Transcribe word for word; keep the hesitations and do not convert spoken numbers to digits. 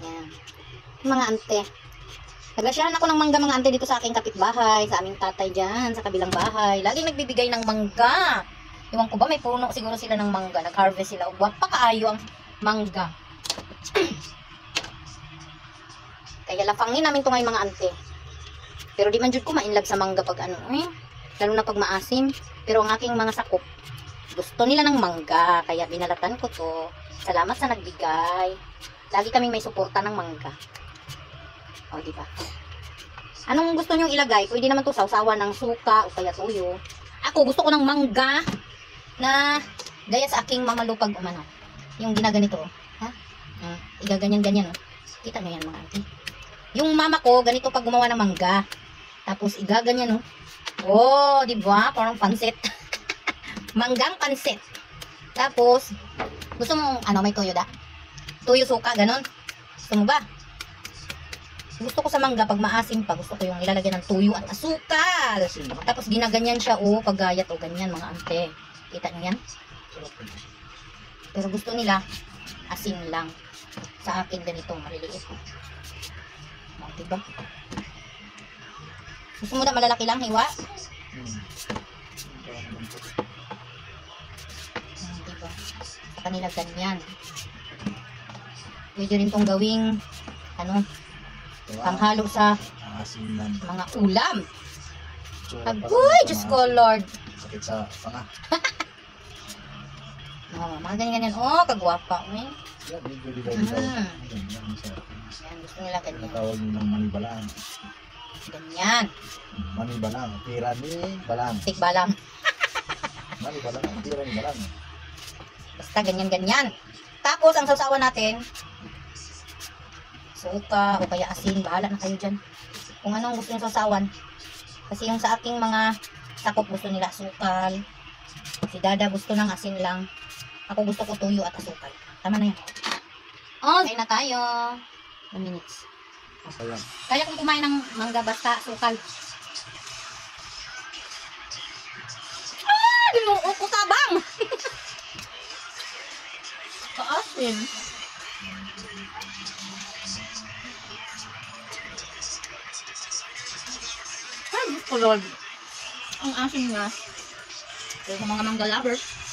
Yan. Mga ante. Naglasyahan ako ng mangga mga ante dito sa aking kapitbahay, sa aming tatay dyan, sa kabilang bahay. Laging nagbibigay ng mangga. Iwan ko ba, may puno siguro sila ng mangga. Nag-harvest sila. Uwag pa kaayo ang mangga. Kaya lafangin namin ito ngayon mga ante. Pero di man jud ko mainlove sa mangga pag ano eh. Lalo na pag maasim. Pero ang aking mga sakop, gusto nila ng mangga. Kaya binalatan ko to. Salamat sa nagbigay. Lagi kaming may suporta ng mangga. O, diba? Anong gusto nyong ilagay? Pwede naman to sausawan ng suka o kaya tuyo. Ako, gusto ko ng mangga na gaya sa aking mamalupag umano. Yung ginaganito. Ha? Uh, igaganyan-ganyan. Oh. Kita nyo yan mga auntie. Yung mama ko, ganito pag gumawa ng mangga. Tapos igaganyan. Oh, oh diba? Parang pansit. Manggang pansit. Tapos, gusto mo, ano, may tuyo da? Tuyo suka, ganon. Gusto mo ba? Gusto ko sa mangga, pag maasim pa, gusto ko yung ilalagyan ng tuyo at asukal. Tapos ginaganyan siya, oh, paggayat, oh, ganyan mga ante. Kita niyo yan? Pero gusto nila, asin lang. Sa akin ganito, maliliit. Oh, diba? Gusto mo na malalaki lang, hiwa? Hmm, diba? Sa kanila ganyan. Pwede rin tong gawing, ano, panghalo sa mga ulam. Agoy, Diyos ko, Lord. Sakit sa panga. Oh, mga ganyan-ganyan. Oh, kagwapa. Eh. Yan, medyo dilaw-dilaw. Mm. Yan, gusto nila ganyan. tawag nilang manibalang. Ganyan. Manibalang. Tira ni balang. Tikbalang. Manibalang. Tira ni balang. Basta ganyan-ganyan. Tapos, ang sausawan natin, suka o kaya asin, bahala na kayo dyan kung anong gusto nyo sausawan. Kasi yung sa aking mga sakop gusto nila asukal, si dada gusto ng asin lang, ako gusto ko tuyo at asukal. Tama na yan. Oh, kain na tayo. two minutes. Ayan. Kaya kung kumain ng mangga basta asukal. Ah! Dinuot ko tabang! Kaasin. Ay, Lord. Ang asin nga. Pero sa mga mangga lovers,